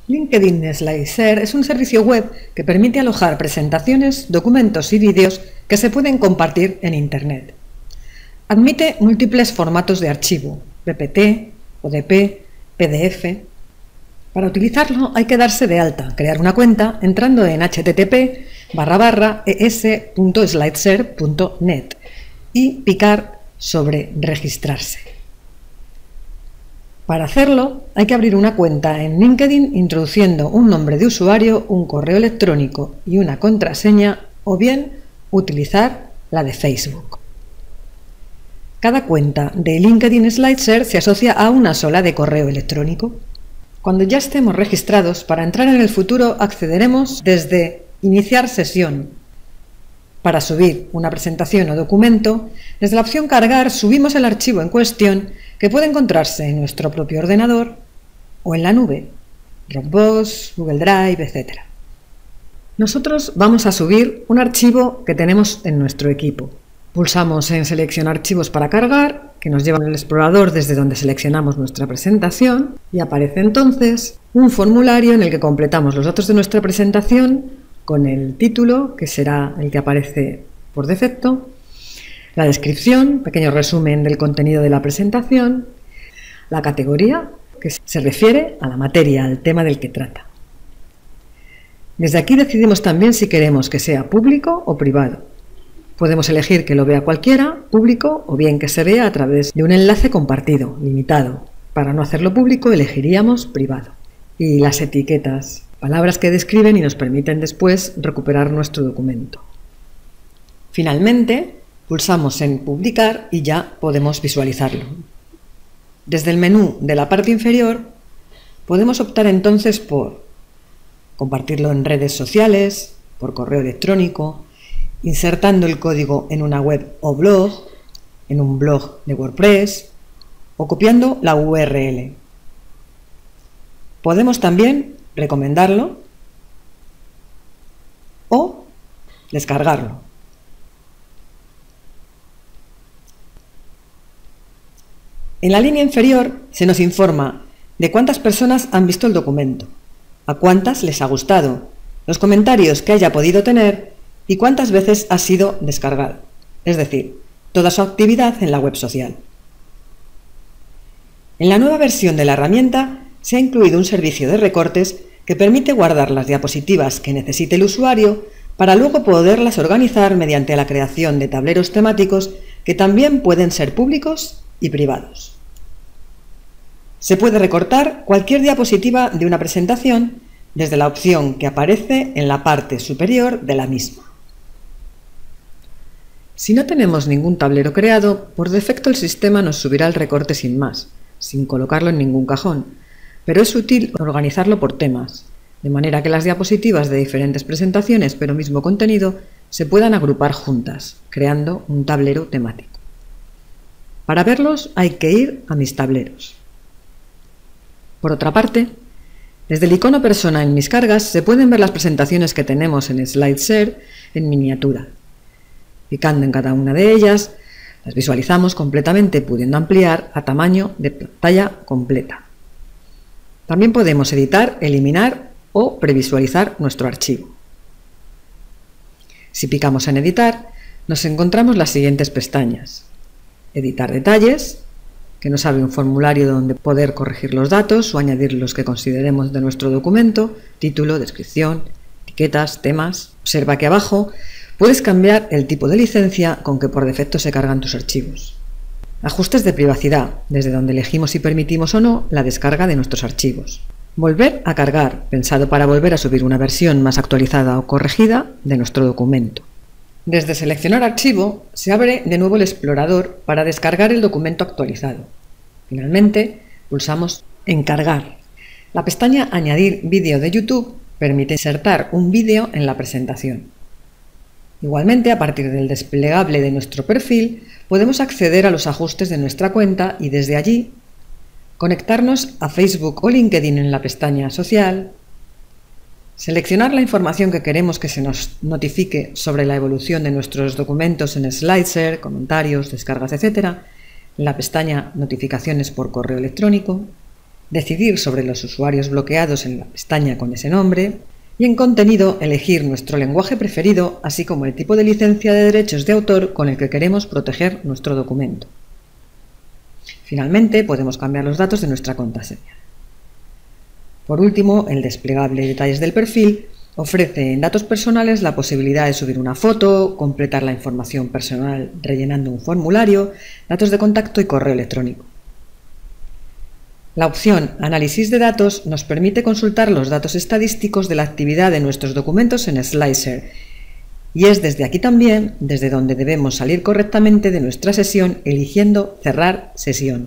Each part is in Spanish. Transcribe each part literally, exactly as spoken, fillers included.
LinkedIn SlideShare es un servicio web que permite alojar presentaciones, documentos y vídeos que se pueden compartir en Internet. Admite múltiples formatos de archivo, P P T, O D P, P D F. Para utilizarlo hay que darse de alta, crear una cuenta entrando en h t t p barra barra e s punto slideshare punto net y picar sobre registrarse. Para hacerlo hay que abrir una cuenta en LinkedIn introduciendo un nombre de usuario, un correo electrónico y una contraseña, o bien utilizar la de Facebook. Cada cuenta de LinkedIn SlideShare se asocia a una sola de correo electrónico. Cuando ya estemos registrados, para entrar en el futuro accederemos desde Iniciar sesión. Para subir una presentación o documento, desde la opción Cargar subimos el archivo en cuestión, que puede encontrarse en nuestro propio ordenador o en la nube, Dropbox, Google Drive, etcétera. Nosotros vamos a subir un archivo que tenemos en nuestro equipo. Pulsamos en Seleccionar archivos para cargar, que nos lleva al explorador desde donde seleccionamos nuestra presentación, y aparece entonces un formulario en el que completamos los datos de nuestra presentación con el título, que será el que aparece por defecto, la descripción, pequeño resumen del contenido de la presentación, la categoría, que se refiere a la materia, al tema del que trata. Desde aquí decidimos también si queremos que sea público o privado. Podemos elegir que lo vea cualquiera, público, o bien que se vea a través de un enlace compartido, limitado. Para no hacerlo público elegiríamos privado. Y las etiquetas, palabras que describen y nos permiten después recuperar nuestro documento. Finalmente, pulsamos en Publicar y ya podemos visualizarlo. Desde el menú de la parte inferior podemos optar entonces por compartirlo en redes sociales, por correo electrónico, insertando el código en una web o blog, en un blog de WordPress o copiando la U R L. Podemos también recomendarlo o descargarlo. En la línea inferior se nos informa de cuántas personas han visto el documento, a cuántas les ha gustado, los comentarios que haya podido tener y cuántas veces ha sido descargado, es decir, toda su actividad en la web social. En la nueva versión de la herramienta se ha incluido un servicio de recortes que permite guardar las diapositivas que necesite el usuario para luego poderlas organizar mediante la creación de tableros temáticos que también pueden ser públicos y privados. Se puede recortar cualquier diapositiva de una presentación desde la opción que aparece en la parte superior de la misma. Si no tenemos ningún tablero creado, por defecto el sistema nos subirá el recorte sin más, sin colocarlo en ningún cajón, pero es útil organizarlo por temas, de manera que las diapositivas de diferentes presentaciones pero mismo contenido se puedan agrupar juntas, creando un tablero temático. Para verlos hay que ir a Mis tableros. Por otra parte, desde el icono persona en Mis cargas se pueden ver las presentaciones que tenemos en SlideShare en miniatura. Picando en cada una de ellas, las visualizamos completamente, pudiendo ampliar a tamaño de pantalla completa. También podemos editar, eliminar o previsualizar nuestro archivo. Si picamos en Editar, nos encontramos las siguientes pestañas. Editar detalles, que nos abre un formulario donde poder corregir los datos o añadir los que consideremos de nuestro documento, título, descripción, etiquetas, temas. Observa que abajo puedes cambiar el tipo de licencia con que por defecto se cargan tus archivos. Ajustes de privacidad, desde donde elegimos si permitimos o no la descarga de nuestros archivos. Volver a cargar, pensado para volver a subir una versión más actualizada o corregida de nuestro documento. Desde Seleccionar archivo se abre de nuevo el explorador para descargar el documento actualizado. Finalmente, pulsamos en Cargar. La pestaña Añadir vídeo de YouTube permite insertar un vídeo en la presentación. Igualmente, a partir del desplegable de nuestro perfil, podemos acceder a los ajustes de nuestra cuenta y desde allí conectarnos a Facebook o LinkedIn en la pestaña Social, seleccionar la información que queremos que se nos notifique sobre la evolución de nuestros documentos en SlideShare, comentarios, descargas, etcétera, en la pestaña Notificaciones por correo electrónico, decidir sobre los usuarios bloqueados en la pestaña con ese nombre y en contenido elegir nuestro lenguaje preferido, así como el tipo de licencia de derechos de autor con el que queremos proteger nuestro documento. Finalmente, podemos cambiar los datos de nuestra contraseña. Por último, el desplegable Detalles del perfil ofrece en datos personales la posibilidad de subir una foto, completar la información personal rellenando un formulario, datos de contacto y correo electrónico. La opción Análisis de datos nos permite consultar los datos estadísticos de la actividad de nuestros documentos en Slicer, y es desde aquí también desde donde debemos salir correctamente de nuestra sesión eligiendo Cerrar sesión.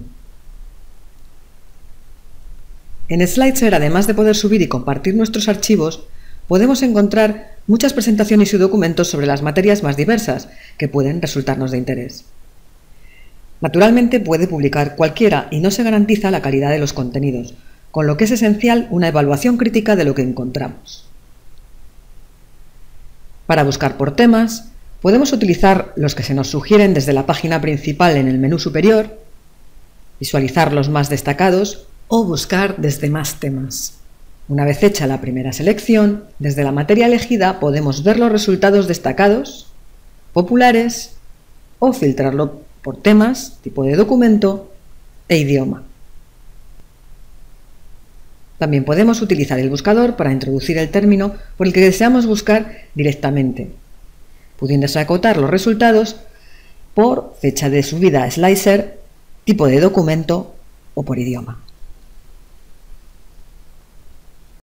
En Slicer, además de poder subir y compartir nuestros archivos, podemos encontrar muchas presentaciones y documentos sobre las materias más diversas que pueden resultarnos de interés. Naturalmente puede publicar cualquiera y no se garantiza la calidad de los contenidos, con lo que es esencial una evaluación crítica de lo que encontramos. Para buscar por temas, podemos utilizar los que se nos sugieren desde la página principal en el menú superior, visualizar los más destacados o buscar desde más temas. Una vez hecha la primera selección, desde la materia elegida podemos ver los resultados destacados, populares o filtrarlo por temas, tipo de documento e idioma. También podemos utilizar el buscador para introducir el término por el que deseamos buscar directamente, pudiéndose acotar los resultados por fecha de subida a Slicer, tipo de documento o por idioma.